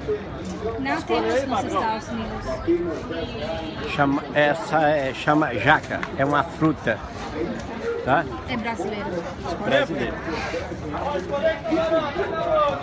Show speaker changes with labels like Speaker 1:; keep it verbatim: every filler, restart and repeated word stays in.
Speaker 1: Não temos nos Estados Unidos.
Speaker 2: Chama, essa é, chama jaca, é uma fruta, tá?
Speaker 1: É brasileiro.
Speaker 2: Brasileiro.